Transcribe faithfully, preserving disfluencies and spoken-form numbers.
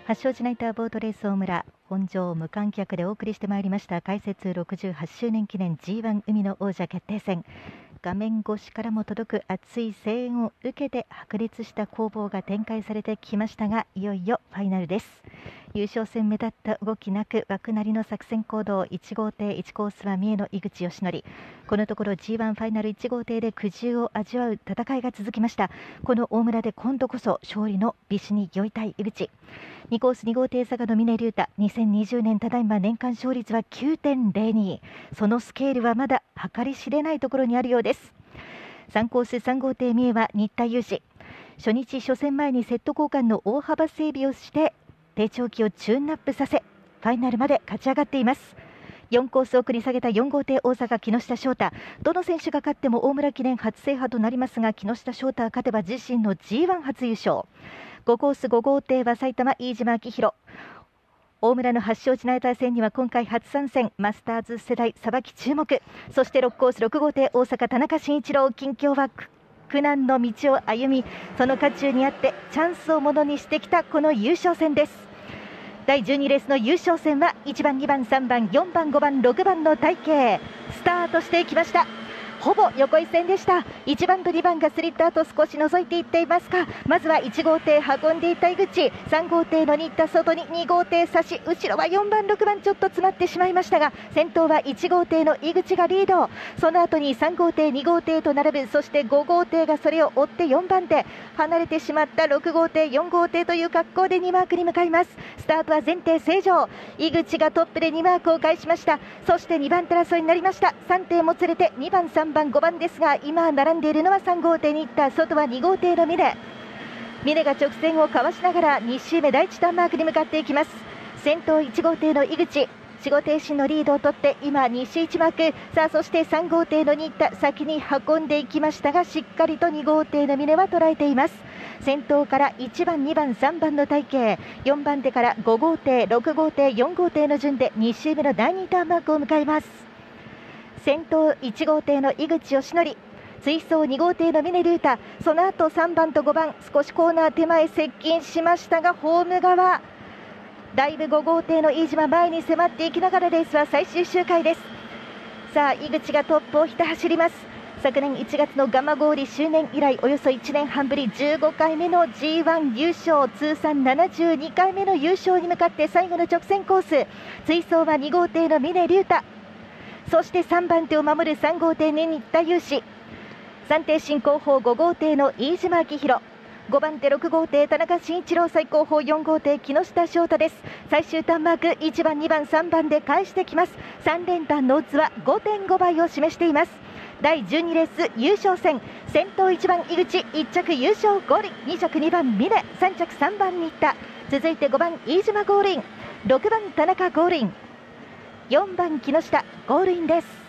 八王子ナイターボートレース大村本場無観客でお送りしてまいりました開設ろくじゅうはちしゅうねん記念 ジーワン 海の王者決定戦。画面越しからも届く熱い声援を受けて白熱した攻防が展開されてきましたが、いよいよファイナルです。優勝戦目立った動きなく枠なりの作戦行動。いち号艇いちコースは三重の井口義則。このところ ジーワン ファイナルいち号艇で苦汁を味わう戦いが続きました。この大村で今度こそ勝利の美酒に酔いたい井口。にコースに号艇佐賀の峰竜太。にせんにじゅうねんただいま年間勝率は きゅうてんゼロに。そのスケールはまだ計り知れないところにあるようです。さんコースさん号艇三重は新田祐志。初日初戦前にセット交換の大幅整備をして低調期をチューンアップさせファイナルまで勝ち上がっています。よんコースを繰り下げたよん号艇大阪木下翔太。どの選手が勝っても大村記念初制覇となりますが、木下翔太が勝てば自身の ジーワン 初優勝。ごコースご号艇は埼玉飯島明宏。大村の八王子ナイター戦には今回初参戦、マスターズ世代さばき注目。そしてろくコースろく号艇大阪田中慎一郎。近況は苦難の道を歩み、その渦中にあってチャンスをものにしてきたこの優勝戦です。だいじゅうにレースの優勝戦はいちばんにばんさんばんよんばんごばんろくばんの体系スタートしていきました。ほぼ横一線でした。いちばんとにばんがスリットアウト少し覗いていっていますが、まずはいち号艇運んでいた井口。さん号艇の新田外にに号艇差し、後ろはよんばんろくばんちょっと詰まってしまいましたが、先頭はいち号艇の井口がリード。その後にさん号艇に号艇と並ぶ。そしてご号艇がそれを追ってよんばん手。離れてしまったろく号艇よん号艇という格好でにマークに向かいます。スタートは前提正常。井口がトップでにマークを返しました。そしてにばん手争いになりました。さん艇も連れてにばんさんばんごばんですが、今並んでいるのはさん号艇に行った。外はに号艇の峰。峰が直線をかわしながらに周目だいいちターンマークに向かっていきます。先頭いち号艇の井口。よん号艇進のリードを取って今西いちマーク。さあそしてさん号艇の新田先に運んでいきましたが、しっかりとに号艇の峰は捉えています。先頭からいちばんにばんさんばんの体系、よんばん手からご号艇ろく号艇よん号艇の順でに周目のだいにターンマークを迎えます。先頭いち号艇の井口義則、追走に号艇の峰竜太。その後さんばんとごばん少しコーナー手前接近しましたが、ホーム側だいぶご号艇の飯島前に迫っていきながらレースは最終周回です。さあ井口がトップをひた走ります。昨年いちがつの蒲郡周年以来およそいちねんはんぶりじゅうごかいめの ジーワン 優勝、通算ななじゅうにかいめの優勝に向かって最後の直線コース。追走はに号艇の峰竜太。そしてさんばん手を守るさん号艇の新田祐志。さん艇進後方ご号艇の飯島明宏。ごばん手ろく号艇田中慎一郎。最後方よん号艇木下翔太です。最終ターンマークいちばんにばんさんばんで返してきます。さん連単のオッズは ごてんご 倍を示しています。だいじゅうにレース優勝戦、先頭いちばん井口、いっ着優勝ゴールイン、に着にばん峰、さん着さんばん新田、続いてごばん飯島ゴールイン、ろくばん田中ゴールイン、よんばん木下ゴールインです。